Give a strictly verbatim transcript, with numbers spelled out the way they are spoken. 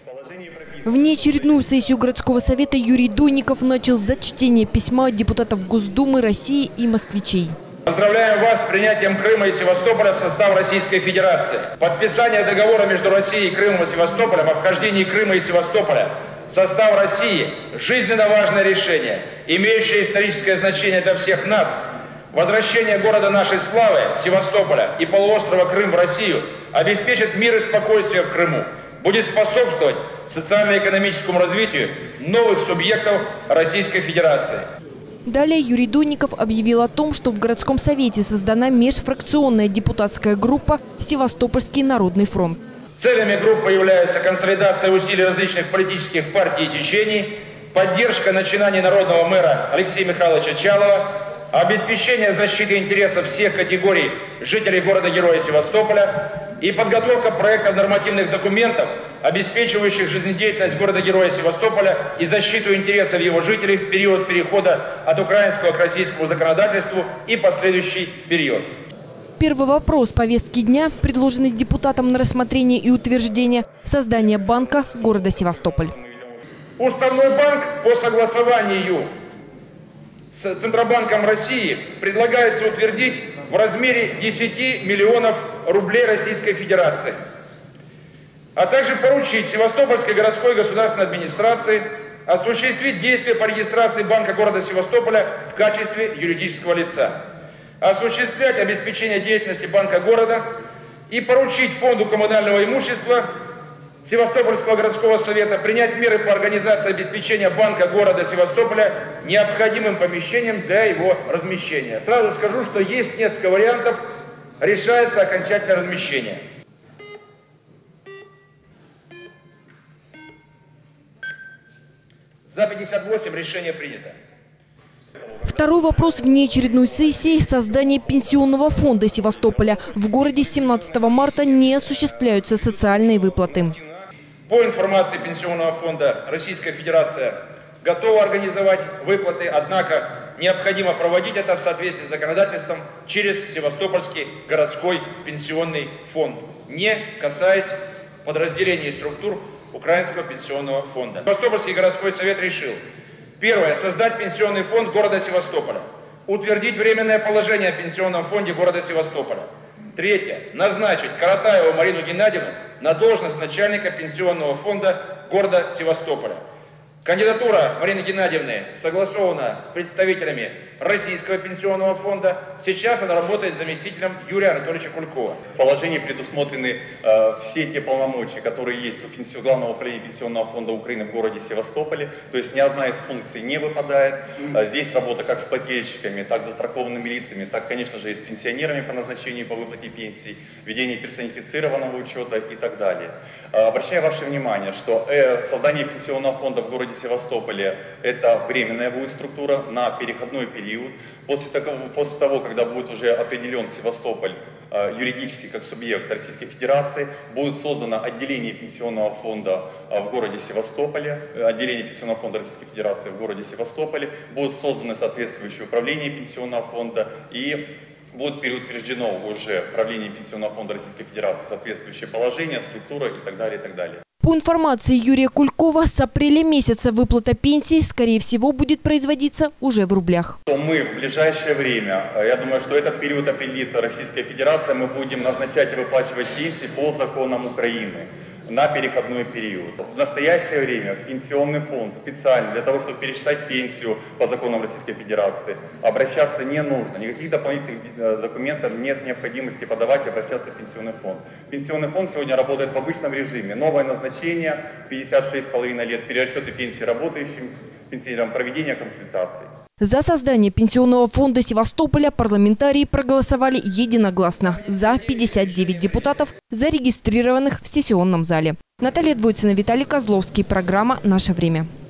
Внеочередную сессию городского совета Юрий Дуйников начал за чтение письма депутатов Госдумы России и москвичей. Поздравляем вас с принятием Крыма и Севастополя в состав Российской Федерации. Подписание договора между Россией, Крымом и Севастополем о вхождении Крыма и Севастополя в состав России – жизненно важное решение, имеющее историческое значение для всех нас. Возвращение города нашей славы, Севастополя и полуострова Крым в Россию обеспечит мир и спокойствие в Крыму, будет способствовать социально-экономическому развитию новых субъектов Российской Федерации. Далее Юрий Дуйников объявил о том, что в городском совете создана межфракционная депутатская группа «Севастопольский народный фронт». Целями группы являются консолидация усилий различных политических партий и течений, поддержка начинаний народного мэра Алексея Михайловича Чалова, обеспечение защиты интересов всех категорий жителей города-героя Севастополя и подготовка проектов нормативных документов, обеспечивающих жизнедеятельность города-героя Севастополя и защиту интересов его жителей в период перехода от украинского к российскому законодательству и последующий период. Первый вопрос повестки дня, предложенный депутатам на рассмотрение и утверждение – создание банка города Севастополь. Уставной банк по согласованию с Центробанком России предлагается утвердить в размере десяти миллионов рублей Российской Федерации, а также поручить Севастопольской городской государственной администрации осуществить действия по регистрации банка города Севастополя в качестве юридического лица, осуществлять обеспечение деятельности банка города и поручить Фонду коммунального имущества Севастопольского городского совета принять меры по организации обеспечения банка города Севастополя необходимым помещением для его размещения. Сразу скажу, что есть несколько вариантов, решается окончательное размещение. За пятьдесят восемь решение принято. Второй вопрос внеочередной сессии – создание пенсионного фонда Севастополя. В городе с семнадцатого марта не осуществляются социальные выплаты. По информации Пенсионного фонда, Российская Федерация готова организовать выплаты, однако необходимо проводить это в соответствии с законодательством через Севастопольский городской пенсионный фонд, не касаясь подразделений и структур Украинского пенсионного фонда. Севастопольский городской совет решил: первое. Создать пенсионный фонд города Севастополя. Утвердить временное положение о пенсионном фонде города Севастополя. Третье. Назначить Каратаеву Марину Геннадьевну на должность начальника пенсионного фонда города Севастополя. Кандидатура Марины Геннадьевны согласована с представителями Российского пенсионного фонда. Сейчас она работает заместителем Юрия Анатольевича Кулькова. В положении предусмотрены э, все те полномочия, которые есть у пенсию, Главного управления Пенсионного фонда Украины в городе Севастополе. То есть ни одна из функций не выпадает. Здесь работа как с плательщиками, так с застрахованными лицами, так, конечно же, и с пенсионерами по назначению по выплате пенсий, ведение персонифицированного учета и так далее. Обращаю ваше внимание, что э, создание пенсионного фонда в городе Севастополе – это временная будет структура на переходной период. После того, после того, когда будет уже определен Севастополь э, юридически как субъект Российской Федерации, будет создано отделение пенсионного фонда э, в городе Севастополе, отделение пенсионного фонда Российской Федерации в городе Севастополе, будут созданы соответствующие управления пенсионного фонда и будет переутверждено уже правление Пенсионного фонда Российской Федерации соответствующее положение, структура и так далее, и так далее. По информации Юрия Кулькова, с апреля месяца выплата пенсии, скорее всего, будет производиться уже в рублях. Мы в ближайшее время, я думаю, что этот период определит Российская Федерация, мы будем назначать и выплачивать пенсии по законам Украины на переходной период. В настоящее время в пенсионный фонд специально для того, чтобы пересчитать пенсию по законам Российской Федерации, обращаться не нужно. Никаких дополнительных документов нет необходимости подавать и обращаться в пенсионный фонд. Пенсионный фонд сегодня работает в обычном режиме. Новое назначение, пятьдесят шесть с половиной лет, перерасчеты пенсии работающим пенсионерам, проведение консультаций. За создание пенсионного фонда Севастополя парламентарии проголосовали единогласно. За пятьдесят девять депутатов, зарегистрированных в сессионном зале. Наталья Двойцина, Виталий Козловский. Программа «Наше время».